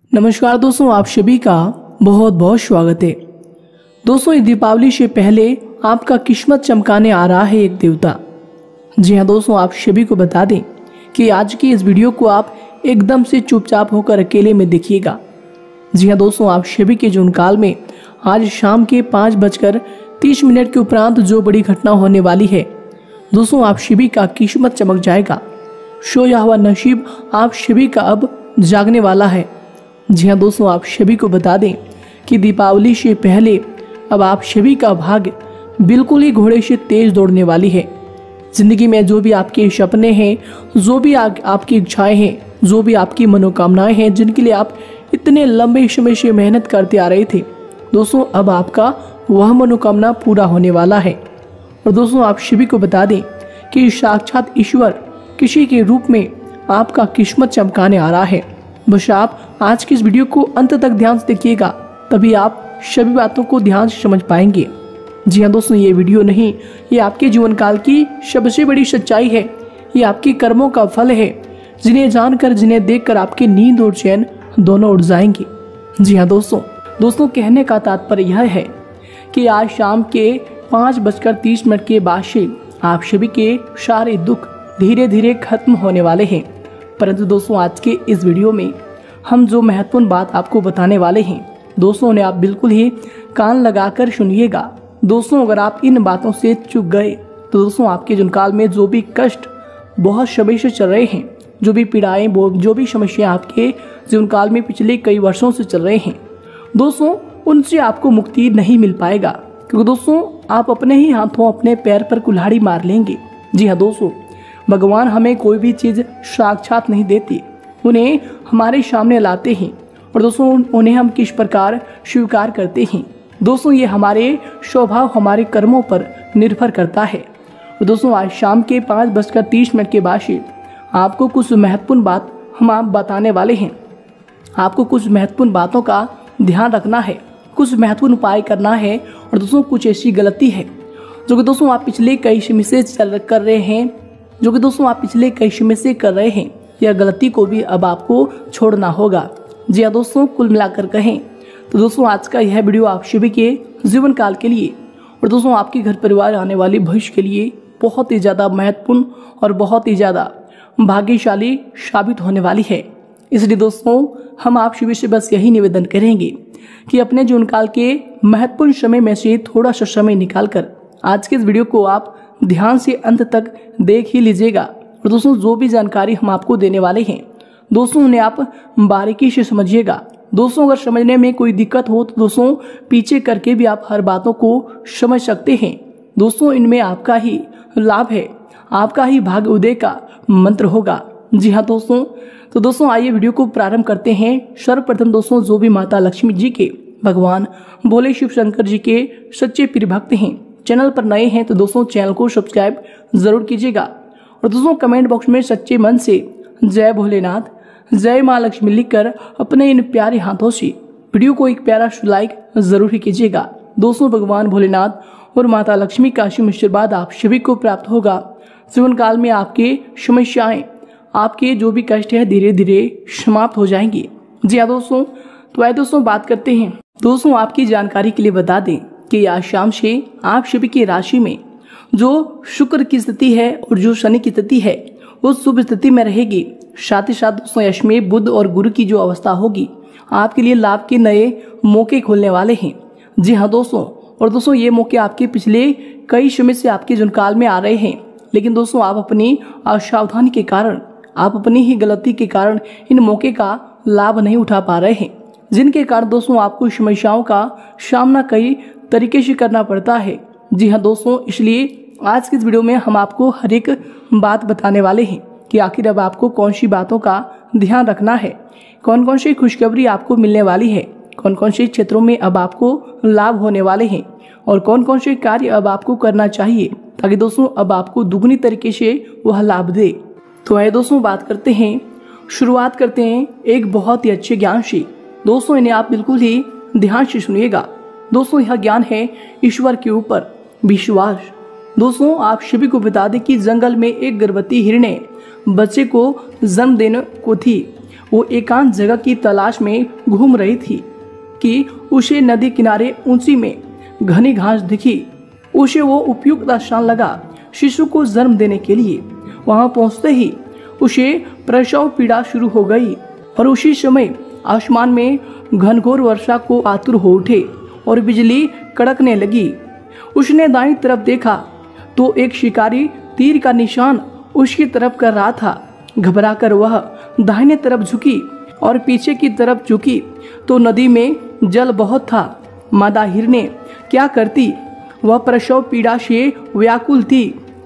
नमस्कार दोस्तों, आप सभी का बहुत बहुत स्वागत है। दोस्तों, इस दीपावली से पहले आपका किस्मत चमकाने आ रहा है एक देवता। जी हाँ दोस्तों, आप सभी को बता दें कि आज की इस वीडियो को आप एकदम से चुपचाप होकर अकेले में देखिएगा। जी हाँ दोस्तों, आप सभी के जीवन काल में आज शाम के 5:30 के उपरांत जो बड़ी घटना होने वाली है, दोस्तों आप सभी का किस्मत चमक जाएगा। सोया हुआ नसीब आप सभी का अब जागने वाला है। जी हाँ दोस्तों, आप सभी को बता दें कि दीपावली से पहले अब आप सभी का भाग्य बिल्कुल ही घोड़े से तेज दौड़ने वाली है। जिंदगी में जो भी आपके सपने हैं, जो भी आपकी इच्छाएं हैं, जो भी आपकी मनोकामनाएं हैं, जिनके लिए आप इतने लंबे समय से मेहनत करते आ रहे थे, दोस्तों अब आपका वह मनोकामना पूरा होने वाला है। और दोस्तों आप सभी को बता दें कि साक्षात ईश्वर किसी के रूप में आपका किस्मत चमकाने आ रहा है। बस आप आज की इस वीडियो को अंत तक ध्यान से देखिएगा, तभी आप सभी बातों को ध्यान से समझ पाएंगे। जी हाँ दोस्तों, ये वीडियो नहीं, ये आपके जीवन काल की सबसे बड़ी सच्चाई है। ये आपके कर्मों का फल है, जिन्हें जानकर, जिन्हें देखकर आपकी नींद और चैन दोनों उड़ जाएंगे। जी हाँ दोस्तों कहने का तात्पर्य यह है कि आज शाम के 5:30 के बाद से आप सभी के सारे दुख धीरे धीरे खत्म होने वाले हैं। परंतु दोस्तों आज के इस वीडियो में हम जो महत्वपूर्ण बात आपको बताने वाले हैं, दोस्तों उन्हें आप बिल्कुल ही कान लगाकर सुनिएगा। दोस्तों अगर आप इन बातों से चूक गए तो दोस्तों आपके जीवन काल में जो भी कष्ट बहुत समय से चल रहे हैं, जो भी पीड़ाएं, जो भी समस्याएं आपके जीवन काल में पिछले कई वर्षों से चल रहे हैं, दोस्तों उनसे आपको मुक्ति नहीं मिल पाएगा, क्योंकि दोस्तों आप अपने ही हाथों अपने पैर पर कुल्हाड़ी मार लेंगे। जी हाँ दोस्तों, भगवान हमें कोई भी चीज़ साक्षात नहीं देती, उन्हें हमारे सामने लाते हैं और दोस्तों उन्हें हम किस प्रकार स्वीकार करते हैं, दोस्तों ये हमारे स्वभाव, हमारे कर्मों पर निर्भर करता है। और दोस्तों आज शाम के 5:30 के बाद से आपको कुछ महत्वपूर्ण बात हम आप बताने वाले हैं। आपको कुछ महत्वपूर्ण बातों का ध्यान रखना है, कुछ महत्वपूर्ण उपाय करना है। और दोस्तों कुछ ऐसी गलती है जो कि दोस्तों आप पिछले कई समय से कर रहे हैं, यह गलती को भी अब आपको छोड़ना होगा। जी हाँ दोस्तों, कुल मिलाकर कहें तो दोस्तों आज का यह वीडियो आप सभी के जीवन काल के लिए और दोस्तों आपके घर परिवार आने वाले भविष्य के लिए बहुत ही ज़्यादा महत्वपूर्ण और बहुत ही ज़्यादा भाग्यशाली साबित होने वाली है। इसलिए दोस्तों हम आप सभी से बस यही निवेदन करेंगे कि अपने जीवन काल के महत्वपूर्ण समय में से थोड़ा सा समय निकालकर आज के इस वीडियो को आप ध्यान से अंत तक देख ही लीजिएगा। और दोस्तों जो भी जानकारी हम आपको देने वाले हैं, दोस्तों उन्हें आप बारीकी से समझिएगा। दोस्तों अगर समझने में कोई दिक्कत हो तो दोस्तों पीछे करके भी आप हर बातों को समझ सकते हैं। दोस्तों इनमें आपका ही लाभ है, आपका ही भाग्य उदय का मंत्र होगा। जी हाँ दोस्तों आइए वीडियो को प्रारंभ करते हैं। सर्वप्रथम दोस्तों जो भी माता लक्ष्मी जी के, भगवान भोले शिव शंकर जी के सच्चे प्रिय भक्त हैं, चैनल पर नए हैं तो दोस्तों चैनल को सब्सक्राइब जरूर कीजिएगा। और दोस्तों कमेंट बॉक्स में सच्चे मन से जय भोलेनाथ, जय माँ लक्ष्मी लिखकर अपने इन प्यारे हाथों से वीडियो को एक प्यारा लाइक जरूर ही कीजिएगा। दोस्तों भगवान भोलेनाथ और माता लक्ष्मी का आशीर्वाद आप सभी को प्राप्त होगा। जीवन काल में आपके समस्याएं, आपके जो भी कष्ट है धीरे धीरे समाप्त हो जाएंगे। जी हाँ तो आइए दोस्तों बात करते हैं। दोस्तों आपकी जानकारी के लिए बता दें कि आज शाम से आप सभी की राशि में जो शुक्र की स्थिति है और जो शनि की स्थिति है वो शुभ स्थिति में रहेगी। साथ ही साथ दोस्तों यश बुध और गुरु की जो अवस्था होगी, आपके लिए लाभ के नए मौके खुलने वाले हैं। जी हाँ दोस्तों, और दोस्तों ये मौके आपके पिछले कई समय से आपके जीवन काल में आ रहे हैं, लेकिन दोस्तों आप अपनी असावधानी के कारण, आप अपनी ही गलती के कारण इन मौके का लाभ नहीं उठा पा रहे हैं, जिनके कारण दोस्तों आपको समस्याओं का सामना कई तरीके से करना पड़ता है। जी हाँ दोस्तों, इसलिए आज की इस वीडियो में हम आपको हर एक बात बताने वाले हैं कि आखिर अब आपको कौन सी बातों का ध्यान रखना है, कौन कौन सी खुशखबरी आपको मिलने वाली है, कौन कौन से क्षेत्रों में अब आपको लाभ होने वाले हैं और कौन कौन से कार्य अब आपको करना चाहिए ताकि दोस्तों अब आपको दुगनी तरीके से वह लाभ दे। तो आइए दोस्तों बात करते हैं, शुरुआत करते हैं एक बहुत ही अच्छे ज्ञान से। दोस्तों इन्हें आप बिल्कुल ही ध्यान से सुनिएगा। दोस्तों यह ज्ञान है ईश्वर के ऊपर विश्वास। दोस्तों आप सभी को बता दें कि जंगल में एक गर्भवती हिरणे बच्चे को जन्म देने को थी। वो एकांत जगह की तलाश में घूम रही थी कि उसे नदी किनारे ऊंची में घनी घास दिखी। उसे वो उपयुक्त स्थान लगा शिशु को जन्म देने के लिए। वहां पहुंचते ही उसे प्रसव पीड़ा शुरू हो गई और उसी समय आसमान में घनघोर वर्षा को आतुर हो उठे और बिजली कड़कने लगी। उसने दाईं तरफ देखा तो एक शिकारी तीर का निशान उसकी तरफ कर रहा था। घबराकर वह दाहिने तरफ झुकी और पीछे की तरफ झुकी तो नदी में जल बहुत था। मादा हिरने क्या करती? वह प्रसव पीड़ा से व्याकुल थी।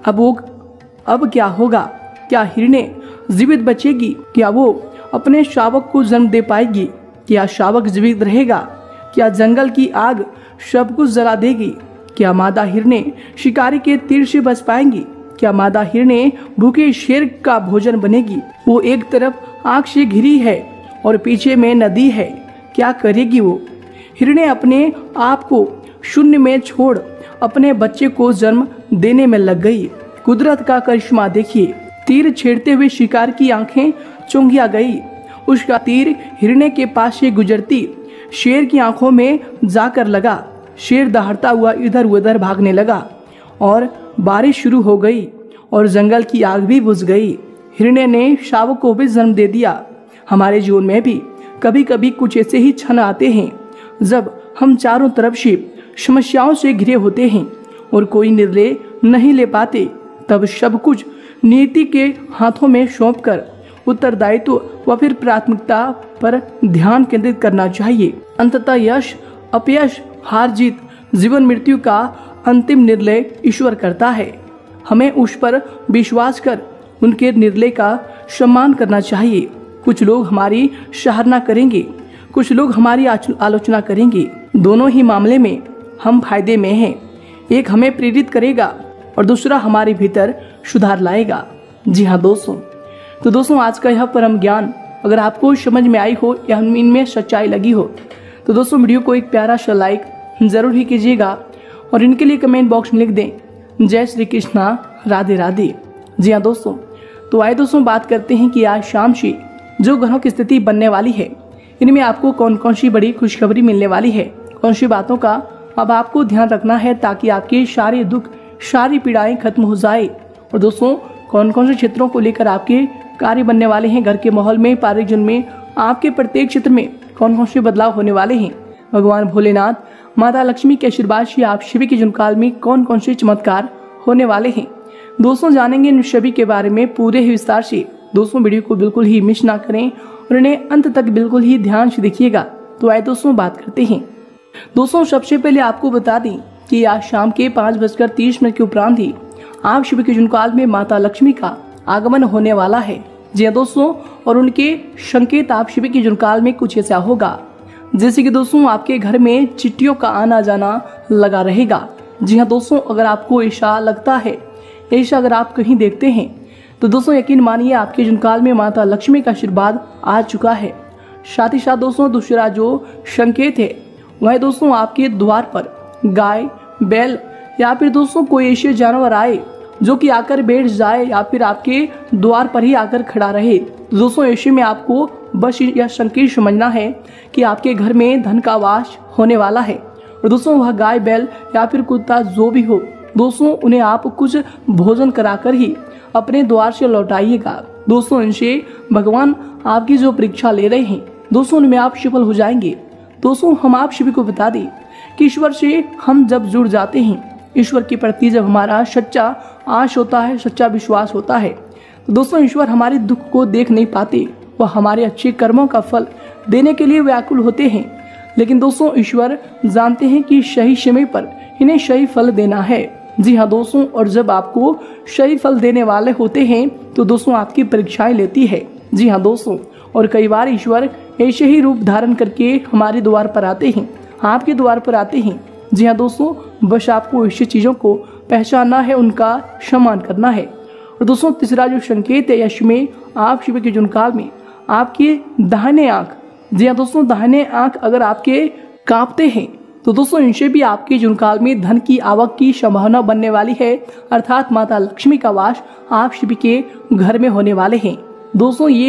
अब क्या होगा? क्या हिरने जीवित बचेगी? क्या वो अपने शावक को जन्म दे पाएगी? क्या शावक जीवित रहेगा? क्या जंगल की आग सब कुछ जला देगी? क्या मादा हिरने शिकारी के तीर से बच पाएंगी? क्या मादा हिरने भूखे शेर का भोजन बनेगी? वो एक तरफ आग से घिरी है और पीछे में नदी है। क्या करेगी वो? हिरने अपने आप को शून्य में छोड़ अपने बच्चे को जन्म देने में लग गई। कुदरत का करिश्मा देखिए। तीर छेड़ते हुए शिकार की आंखें चौंधिया गई। उसका तीर हिरने के पास से गुजरती शेर की आंखों में जाकर लगा। शेर दहाड़ता हुआ इधर उधर भागने लगा और बारिश शुरू हो गई और जंगल की आग भी बुझ गई। हिरने ने शावक को भी जन्म दे दिया। हमारे जीवन में भी कभी कभी कुछ ऐसे ही क्षण आते हैं जब हम चारों तरफ से समस्याओं से घिरे होते हैं और कोई निर्णय नहीं ले पाते। तब सब कुछ नीति के हाथों में सौंपकर उत्तरदायित्व व फिर प्राथमिकता पर ध्यान केंद्रित करना चाहिए। अंततः यश अपयश हार जीत जीवन मृत्यु का अंतिम निर्णय ईश्वर करता है। हमें उस पर विश्वास कर उनके निर्णय का सम्मान करना चाहिए। कुछ लोग हमारी सराहना करेंगे, कुछ लोग हमारी आलोचना करेंगे। दोनों ही मामले में हम फायदे में हैं। एक हमें प्रेरित करेगा और दूसरा हमारे भीतर सुधार लाएगा। जी हाँ दोस्तों, तो दोस्तों आज का यह परम ज्ञान अगर आपको समझ में आई हो या इनमें सच्चाई लगी हो तो दोस्तों वीडियो को एक प्यारा सा लाइक जरूर ही कीजिएगा और इनके लिए कमेंट बॉक्स में लिख दें जय श्री कृष्णा राधे राधे। जी हाँ दोस्तों, तो आइए दोस्तों बात करते हैं कि आज शाम से जो ग्रहों की स्थिति बनने वाली है इनमें आपको कौन कौन सी बड़ी खुशखबरी मिलने वाली है, कौन सी बातों का अब आपको ध्यान रखना है ताकि आपके सारे दुख सारी पीड़ाएं खत्म हो जाए। और दोस्तों कौन कौन से क्षेत्रों को लेकर आपके कार्य बनने वाले हैं, घर के माहौल में, पारिवारिक जीवन में, आपके प्रत्येक क्षेत्र में कौन कौन से बदलाव होने वाले हैं। भगवान भोलेनाथ माता लक्ष्मी के आशीर्वाद से आप सभी के जन्मकाल में कौन कौन से चमत्कार होने वाले हैं दोस्तों जानेंगे इन सभी के बारे में पूरे ही विस्तार से। दोस्तों वीडियो को बिल्कुल ही मिस ना करें और इन्हें अंत तक बिल्कुल ही ध्यान से देखिएगा। तो आइए दोस्तों बात करते हैं। दोस्तों सबसे पहले आपको बता दें कि आज शाम के 5:30 के उपरांत ही आप सभी के जन्मकाल में माता लक्ष्मी का आगमन होने वाला है। जी हाँ दोस्तों, और उनके संकेत आप सभी के जन्मकाल में कुछ ऐसा होगा जैसे कि दोस्तों आपके घर में चिट्ठियों का आना जाना लगा रहेगा। जी हाँ दोस्तों, अगर आपको ऐसा लगता है, ऐसा अगर आप कहीं देखते हैं तो दोस्तों यकीन मानिए आपके जन्मकाल में माता लक्ष्मी का आशीर्वाद आ चुका है। साथ ही साथ दोस्तों दूसरा जो संकेत है वह दोस्तों आपके द्वार पर गाय, बैल या फिर दोस्तों कोई ऐसे जानवर आए जो कि आकर बैठ जाए या फिर आपके द्वार पर ही आकर खड़ा रहे। तो दोस्तों ऐसे में आपको बस यह संकेत समझना है कि आपके घर में धन का वास होने वाला है। और दोस्तों वह गाय, बैल या फिर कुत्ता जो भी हो दोस्तों उन्हें आप कुछ भोजन कराकर ही अपने द्वार से लौटाइएगा। दोस्तों इनसे भगवान आपकी जो परीक्षा ले रहे हैं दोस्तों उनमें आप सफल हो जाएंगे। दोस्तों हम आप सभी को बता दें कि ईश्वर से हम जब जुड़ जाते हैं, ईश्वर के प्रति जब हमारा सच्चा आश होता है, सच्चा विश्वास होता है तो दोस्तों ईश्वर हमारे दुख को देख नहीं पाते, वह हमारे अच्छे कर्मों का फल देने के लिए व्याकुल होते हैं। लेकिन दोस्तों ईश्वर जानते हैं कि सही समय पर इन्हें सही फल देना है। जी हाँ दोस्तों, और जब आपको सही फल देने वाले होते हैं तो दोस्तों आपकी परीक्षाएं लेती है। जी हाँ दोस्तों, और कई बार ईश्वर ऐसे ही रूप धारण करके हमारे द्वार पर आते हैं, आपके द्वार पर आते हैं। जी हाँ दोस्तों, बस आपको ऐसी चीजों को पहचानना है, उनका सम्मान करना है। और दोस्तों तीसरा जो संकेत है यश में आप शिव के जन्मकाल में आपके दाहिने आंख, जी हाँ दोस्तों दाहिने आंख अगर आपके कांपते हैं तो दोस्तों इनसे भी आपके जन्मकाल में धन की आवक की संभावना बनने वाली है, अर्थात माता लक्ष्मी का वास आप सभी के घर में होने वाले हैं। दोस्तों ये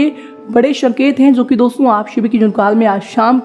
बड़े संकेत हैं जो कि दोस्तों आप सभी के जीवन काल में आज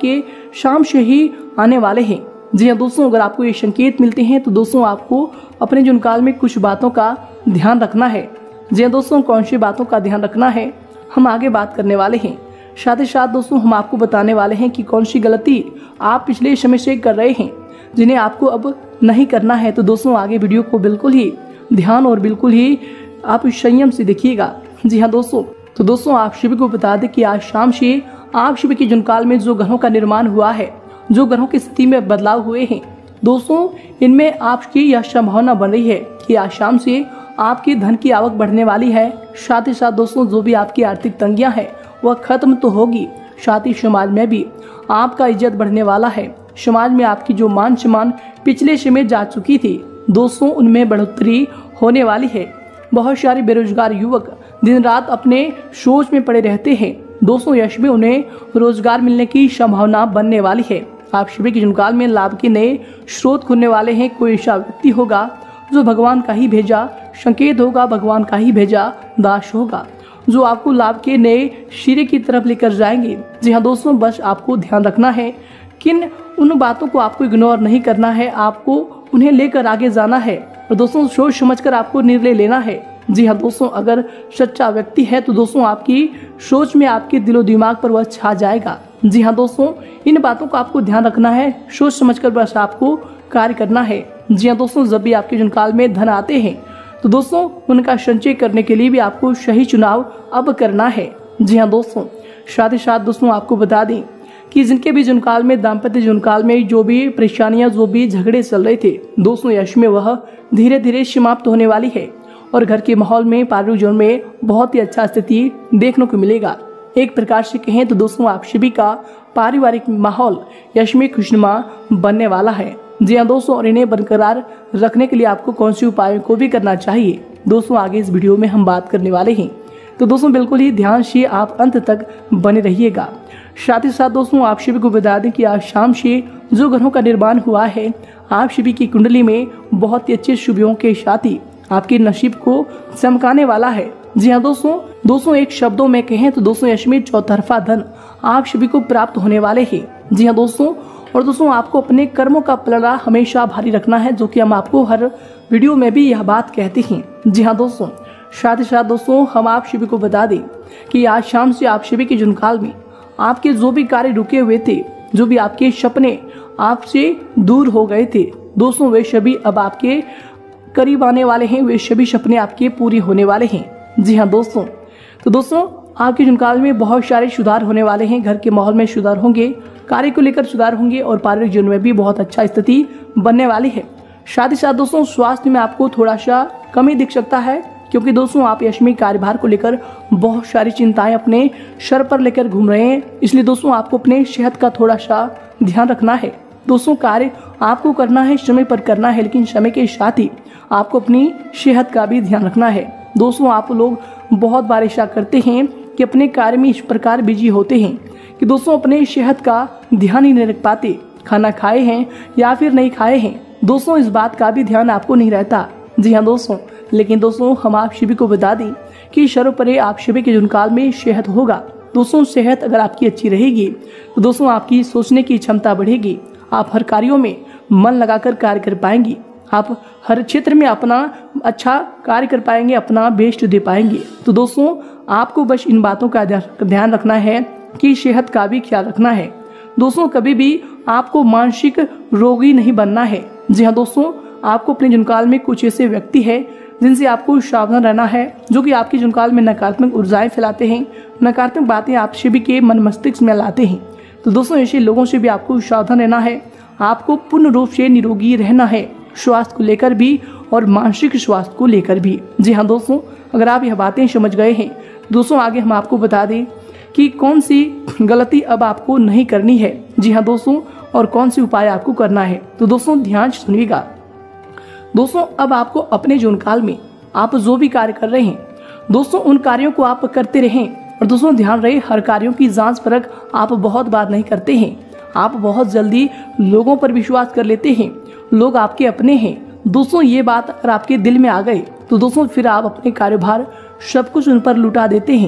शाम से ही आने वाले हैं। जी हाँ दोस्तों, अगर आपको ये संकेत मिलते हैं तो दोस्तों आपको अपने जीवन काल में कुछ बातों का ध्यान रखना है। जी हाँ दोस्तों, कौन सी बातों का ध्यान रखना है हम आगे बात करने वाले हैं। साथ ही साथ दोस्तों हम आपको बताने वाले हैं कि कौन सी गलती आप पिछले समय से कर रहे हैं जिन्हें आपको अब नहीं करना है। तो दोस्तों आगे वीडियो को बिल्कुल ही ध्यान और बिल्कुल ही आप संयम से देखिएगा। जी हाँ दोस्तों, तो दोस्तों आप सभी को बता दें कि आज शाम से आप सभी के जीवन काल में जो ग्रहों का निर्माण हुआ है, जो ग्रहों की स्थिति में बदलाव हुए हैं दोस्तों, इनमें आपकी यह संभावना बन रही है कि आज शाम से आपकी धन की आवक बढ़ने वाली है। साथ ही साथ दोस्तों जो भी आपकी आर्थिक तंगियां हैं वह खत्म तो होगी, साथ ही समाज में भी आपका इज्जत बढ़ने वाला है। समाज में आपकी जो मान सम्मान पिछले समय जा चुकी थी दोस्तों, उनमें बढ़ोतरी होने वाली है। बहुत सारे बेरोजगार युवक दिन रात अपने सोच में पड़े रहते हैं दोस्तों, यश में उन्हें रोजगार मिलने की संभावना बनने वाली है। आप सभी के जीवन काल में लाभ के नए स्रोत खुलने वाले हैं। कोई ऐसा व्यक्ति होगा जो भगवान का ही भेजा संकेत होगा, भगवान का ही भेजा दास होगा जो आपको लाभ के नए सिरे की तरफ लेकर जाएंगे। जी हाँ दोस्तों, बस आपको ध्यान रखना है किन उन बातों को आपको इग्नोर नहीं करना है, आपको उन्हें लेकर आगे जाना है और दोस्तों सोच समझकर आपको निर्णय लेना है। जी हाँ दोस्तों, अगर सच्चा व्यक्ति है तो दोस्तों आपकी सोच में आपके दिलो दिमाग पर वह छा जाएगा। जी हाँ दोस्तों, इन बातों को आपको ध्यान रखना है, सोच समझकर बस आपको कार्य करना है। जी हाँ दोस्तों, जब भी आपके जीवन काल में धन आते हैं तो दोस्तों उनका संचय करने के लिए भी आपको सही चुनाव अब करना है। जी हाँ दोस्तों, साथ ही साथ दोस्तों आपको बता दें कि जिनके भी जीवन काल में दाम्पत्य जीवन काल में जो भी परेशानियां जो भी झगड़े चल रहे थे दोस्तों, यश में वह धीरे धीरे समाप्त होने वाली है और घर के माहौल में पारिवारिक जीवन में बहुत ही अच्छा स्थिति देखने को मिलेगा। एक प्रकार से कहें तो दोस्तों आप सभी का पारिवारिक माहौल यश में खुशनुमा बनने वाला है। जी हाँ दोस्तों, और इन्हें बरकरार रखने के लिए आपको कौन सी उपायों को भी करना चाहिए दोस्तों आगे इस वीडियो में हम बात करने वाले हैं। तो दोस्तों बिल्कुल ही ध्यान से आप अंत तक बने रहिएगा। साथ ही साथ दोस्तों आप सभी को बता दें कि आज शाम से जो ग्रहों का निर्माण हुआ है आप सभी की कुंडली में बहुत ही अच्छे शुभयों के साथ ही आपके नसीब को चमकाने वाला है। जी हाँ दोस्तों एक शब्दों में कहें तो दोस्तों यश में चौतरफा धन आप सभी को प्राप्त होने वाले हैं। जी हाँ दोस्तों, और दोस्तों आपको अपने कर्मों का पलड़ा हमेशा भारी रखना है, जो कि हम आपको हर वीडियो में भी यह बात कहते हैं। जी हाँ दोस्तों, साथ ही साथ दोस्तों हम आप सभी को बता दें कि आज शाम से आप सभी के जीवन काल में आपके जो भी कार्य रुके हुए थे, जो भी आपके सपने आपसे दूर हो गए थे दोस्तों, वे सभी अब आपके करीब आने वाले हैं, वे सभी सपने आपके पूरे होने वाले हैं। जी हाँ दोस्तों, तो दोस्तों आपके जीवन काल में बहुत सारे सुधार होने वाले हैं। घर के माहौल में सुधार होंगे, कार्य को लेकर सुधार होंगे और पारिवारिक जीवन में भी बहुत अच्छा स्थिति बनने वाली है। साथ ही साथ दोस्तों स्वास्थ्य में आपको थोड़ा सा कमी दिख सकता है, क्योंकि दोस्तों आप यशमी कार्यभार को लेकर बहुत सारी चिंताएं अपने सर पर लेकर घूम रहे हैं, इसलिए दोस्तों आपको अपने सेहत का थोड़ा सा ध्यान रखना है। दोस्तों कार्य आपको करना है, समय पर करना है, लेकिन समय के साथ ही आपको अपनी सेहत का भी ध्यान रखना है। दोस्तों आप लोग बहुत बार ऐसा करते हैं कि अपने कार्य में इस प्रकार बिजी होते हैं कि दोस्तों अपने सेहत का ध्यान ही नहीं रख पाते, खाना खाए हैं या फिर नहीं खाए हैं दोस्तों, इस बात का भी ध्यान आपको नहीं रहता। जी हाँ दोस्तों, लेकिन दोस्तों हम आप सभी को बता दें कि सर्वोपरि आप सभी के जीवन काल में सेहत होगा। दोस्तों सेहत अगर आपकी अच्छी रहेगी तो दोस्तों आपकी सोचने की क्षमता बढ़ेगी, आप हर कार्यों में मन लगाकर कार्य कर पाएंगे, आप हर क्षेत्र में अपना अच्छा कार्य कर पाएंगे, अपना बेस्ट दे पाएंगे। तो दोस्तों आपको बस इन बातों का ध्यान रखना है कि सेहत का भी ख्याल रखना है। दोस्तों कभी भी आपको मानसिक रोगी नहीं बनना है। जी हाँ दोस्तों, आपको अपने जीवनकाल में कुछ ऐसे व्यक्ति है जिनसे आपको सावधान रहना है, जो कि आपके जीवनकाल में नकारात्मक ऊर्जाएं फैलाते हैं, नकारात्मक बातें आप सभी के मन मस्तिष्क में लाते हैं। तो दोस्तों ऐसे लोगों से भी आपको सावधान रहना है, आपको पूर्ण रूप से निरोगी रहना है, स्वास्थ्य को लेकर भी और मानसिक स्वास्थ्य को लेकर भी। जी हाँ दोस्तों, अगर आप यह बातें समझ गए हैं दोस्तों आगे हम आपको बता दें कि कौन सी गलती अब आपको नहीं करनी है। जी हाँ दोस्तों, और कौन सी उपाय आपको करना है, तो दोस्तों ध्यान से सुनिएगा। दोस्तों अब आपको अपने जीवन काल में आप जो भी कार्य कर रहे हैं दोस्तों उन कार्यों को आप करते रहें, और दोस्तों ध्यान रहे हर कार्यों की जांच परख आप बहुत बार नहीं करते हैं, आप बहुत जल्दी लोगों पर विश्वास कर लेते हैं, लोग आपके अपने हैं। दोस्तों ये बात अगर आपके दिल में आ गई तो दोस्तों फिर आप अपने कार्यभार सब कुछ उन पर लुटा देते हैं।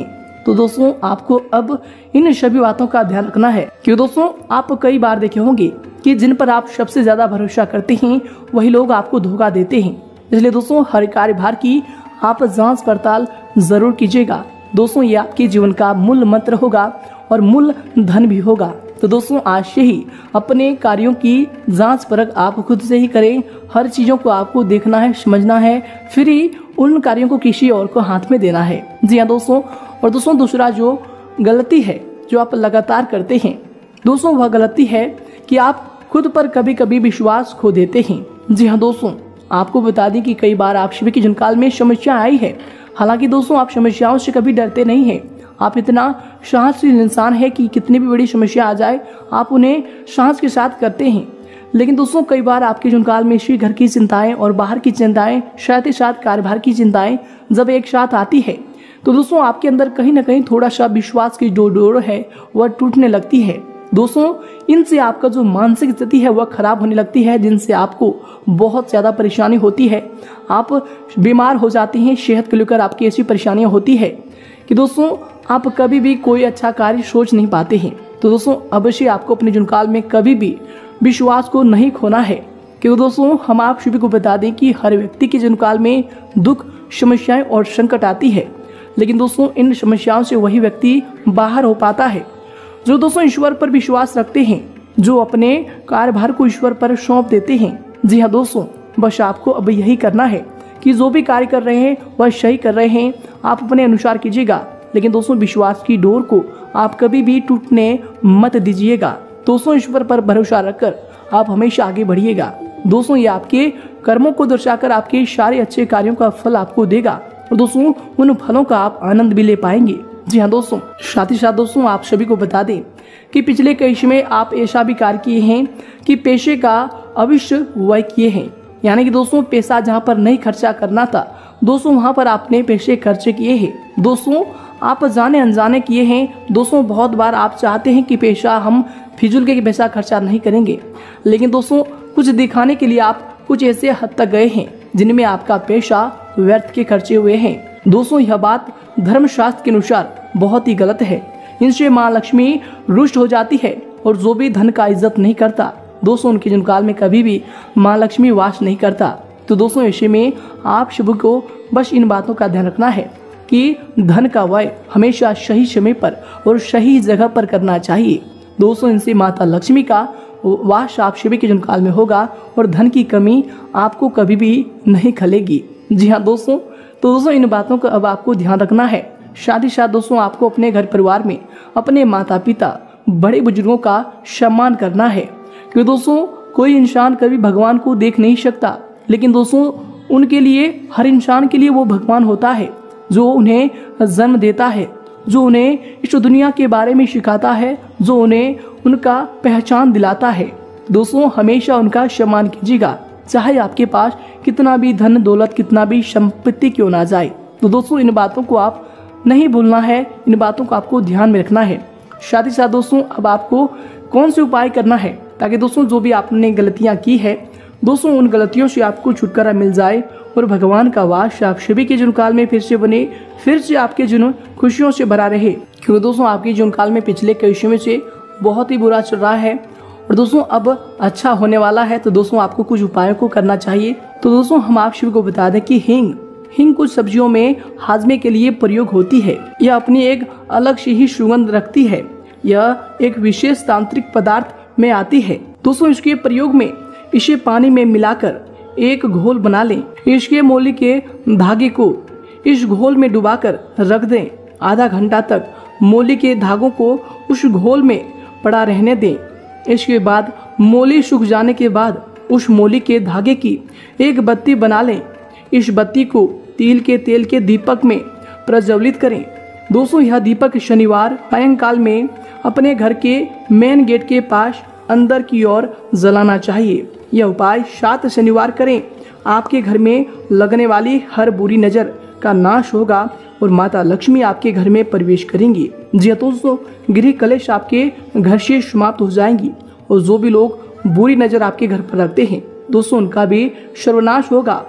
तो दोस्तों आपको अब इन सभी बातों का ध्यान रखना है, क्योंकि दोस्तों आप कई बार देखे होंगे कि जिन पर आप सबसे ज्यादा भरोसा करते हैं वही लोग आपको धोखा देते हैं। इसलिए दोस्तों हर कार्यभार की आप जांच पड़ताल जरूर कीजिएगा। दोस्तों ये आपके जीवन का मूल मंत्र होगा और मूल धन भी होगा। तो दोस्तों आज से ही अपने कार्यों की जांच परख आप खुद से ही करें। हर चीजों को आपको देखना है, समझना है, फिर ही उन कार्यों को किसी और को हाथ में देना है। जी हाँ दोस्तों। और दोस्तों दूसरा जो गलती है जो आप लगातार करते हैं दोस्तों, वह गलती है कि आप खुद पर कभी कभी विश्वास खो देते हैं। जी हाँ दोस्तों, आपको बता दें कि कई बार आप के जीवन काल में समस्या आई है। हालांकि दोस्तों आप समस्याओं से कभी डरते नहीं हैं। आप इतना साहसशील इंसान है कि कितनी भी बड़ी समस्या आ जाए आप उन्हें साहस के साथ करते हैं। लेकिन दोस्तों कई बार आपके जीवन काल में इसी घर की चिंताएं और बाहर की चिंताएं, साथ ही साथ कार्यभार की चिंताएं जब एक साथ आती है तो दोस्तों आपके अंदर कहीं ना कहीं थोड़ा सा विश्वास की जो डोर है वह टूटने लगती है। दोस्तों इनसे आपका जो मानसिक स्थिति है वह खराब होने लगती है, जिनसे आपको बहुत ज़्यादा परेशानी होती है। आप बीमार हो जाते हैं, सेहत को लेकर आपकी ऐसी परेशानियां होती है कि दोस्तों आप कभी भी कोई अच्छा कार्य सोच नहीं पाते हैं। तो दोस्तों अवश्य आपको अपने जीवन काल में कभी भी विश्वास को नहीं खोना है, क्योंकि दोस्तों हम आप सभी को बता दें कि हर व्यक्ति के जीवन काल में दुख, समस्याएं और संकट आती है। लेकिन दोस्तों इन समस्याओं से वही व्यक्ति बाहर हो पाता है जो दोस्तों ईश्वर पर विश्वास रखते हैं, जो अपने कार्यभार को ईश्वर पर सौंप देते हैं। जी हाँ दोस्तों, बस आपको अब यही करना है कि जो भी कार्य कर रहे हैं वह सही कर रहे हैं, आप अपने अनुसार कीजिएगा। लेकिन दोस्तों विश्वास की डोर को आप कभी भी टूटने मत दीजिएगा। दोस्तों ईश्वर पर भरोसा रखकर आप हमेशा आगे बढ़िएगा। दोस्तों ये आपके कर्मों को दर्शाकर आपके सारे अच्छे कार्यों का फल आपको देगा और दोस्तों उन फलों का आप आनंद भी ले पाएंगे। जी हाँ दोस्तों, साथ ही साथ दोस्तों आप सभी को बता दें कि पिछले कई समय में आप ऐसा भी कार्य किए हैं कि पैसे का अवश्य व्यय किए हैं। यानी कि दोस्तों पैसा जहाँ पर नहीं खर्चा करना था दोस्तों वहाँ पर आपने पैसे खर्चे किए हैं। दोस्तों आप जाने अनजाने किए हैं। दोस्तों बहुत बार आप चाहते हैं कि पैसा हम फिजूल के पैसा खर्चा नहीं करेंगे, लेकिन दोस्तों कुछ दिखाने के लिए आप कुछ ऐसे हद तक गए हैं जिनमें आपका पैसा व्यर्थ के खर्चे हुए हैं। दोस्तों यह बात धर्मशास्त्र के अनुसार बहुत ही गलत है। इनसे माँ लक्ष्मी रुष्ट हो जाती है और जो भी धन का इज्जत नहीं करता दोस्तों उनके जीवन काल में कभी भी माँ लक्ष्मी वास नहीं करता। तो दोस्तों ऐसे में आप सभी को बस इन बातों का ध्यान रखना है कि धन का व्यय हमेशा सही समय पर और सही जगह पर करना चाहिए। दोस्तों इनसे माता लक्ष्मी का वास आप सभी के जीवन काल में होगा और धन की कमी आपको कभी भी नहीं खलेगी। जी हाँ दोस्तों, तो दोस्तों इन बातों का अब आपको ध्यान रखना है। साथ ही साथ दोस्तों आपको अपने घर परिवार में अपने माता पिता, बड़े बुजुर्गों का सम्मान करना है, क्योंकि दोस्तों कोई इंसान कभी भगवान को देख नहीं सकता, लेकिन दोस्तों उनके लिए, हर इंसान के लिए वो भगवान होता है जो उन्हें जन्म देता है, जो उन्हें इस दुनिया के बारे में सिखाता है, जो उन्हें उनका पहचान दिलाता है। दोस्तों हमेशा उनका सम्मान कीजिएगा, चाहे आपके पास कितना भी धन दौलत, कितना भी संपत्ति क्यों ना जाए। तो दोस्तों इन बातों को आप नहीं भूलना है, इन बातों को आपको ध्यान में रखना है। साथ ही साथ दोस्तों अब आपको कौन से उपाय करना है ताकि दोस्तों जो भी आपने गलतियां की है दोस्तों उन गलतियों से आपको छुटकारा मिल जाए और भगवान का वास आप सभी के जीवन काल में फिर से बने, फिर से आपके जीवन खुशियों से भरा रहे। क्योंकि दोस्तों आपके जीवन काल में पिछले कई समय से बहुत ही बुरा चल रहा है और दोस्तों अब अच्छा होने वाला है। तो दोस्तों आपको कुछ उपायों को करना चाहिए। तो दोस्तों हम आप सभी को बता दें कि हींग कुछ सब्जियों में हाजमे के लिए प्रयोग होती है। यह अपनी एक अलग सी ही सुगंध रखती है। यह एक विशेष तांत्रिक पदार्थ में आती है। दोस्तों इसके प्रयोग में इसे पानी में मिलाकर एक घोल बना लें। इसके मोली के धागे को इस घोल में डुबाकर रख दें। आधा घंटा तक मोली के धागों को उस घोल में पड़ा रहने दें। इसके बाद मोली सूख जाने के बाद उस मोली के धागे की एक बत्ती बना लें। इस बत्ती को तिल के तेल के दीपक में प्रज्वलित करें। दोस्तों यह दीपक शनिवार सायंकाल में अपने घर के मेन गेट के पास अंदर की ओर जलाना चाहिए। यह उपाय 7 शनिवार करें। आपके घर में लगने वाली हर बुरी नजर का नाश होगा और माता लक्ष्मी आपके घर में प्रवेश करेंगी। जी दोस्तों गृह कलेश आपके घर से समाप्त हो जाएंगी और जो भी लोग बुरी नजर आपके घर पर रखते हैं दोस्तों उनका भी सर्वनाश होगा।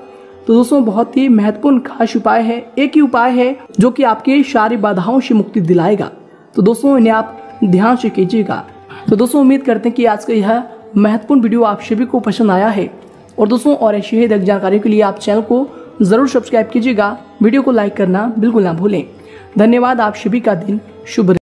तो दोस्तों बहुत ही महत्वपूर्ण खास उपाय है, एक ही उपाय है जो कि आपके शारीरिक बाधाओं से मुक्ति दिलाएगा। तो दोस्तों इन्हें आप ध्यान से कीजिएगा। तो दोस्तों उम्मीद करते हैं कि आज का यह महत्वपूर्ण वीडियो आप सभी को पसंद आया है। और दोस्तों और ऐसी ही जानकारी के लिए आप चैनल को जरूर सब्सक्राइब कीजिएगा। वीडियो को लाइक करना बिल्कुल ना भूलें। धन्यवाद। आप सभी का दिन शुभ रहे।